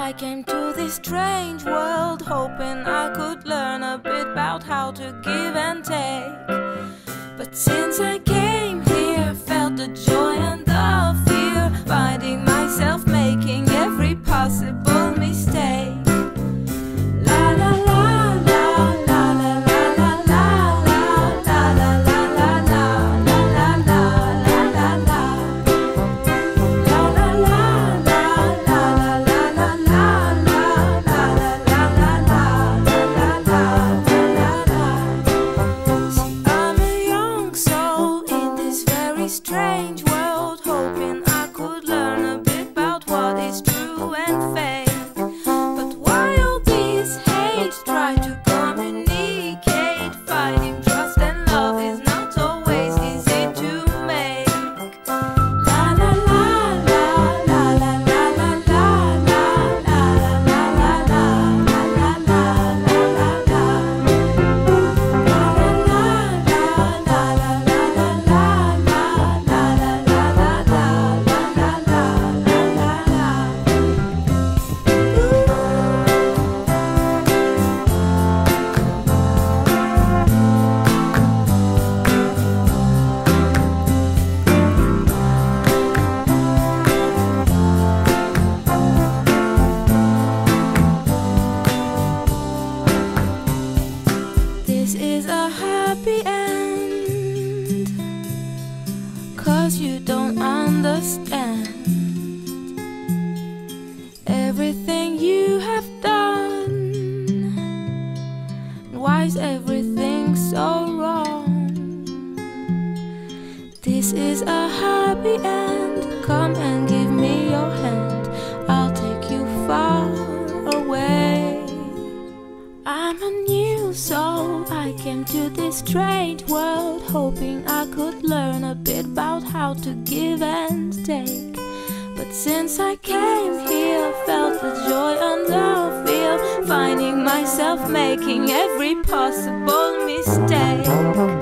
I came to this strange world hoping I could learn a bit about how to give and take. But since I came here, felt the joy and the fear, finding myself making every possible mistake. La la la la la la la la la la la la la la la la la la la. Strange world, hoping I could learn a bit about what is true and fake. But while these hate try to communicate, finding trust and love is not always easy to make. La la la la la la la la la la la la la la la la. This is a happy end, 'cause you don't understand everything you have done. Why is everything so wrong? This is a happy end. Come and give me your hand, I'll take you far away. I'm a new soul, I came to this strange world hoping I could learn a bit about how to give and take. But since I came here, felt the joy and the fear, finding myself making every possible mistake.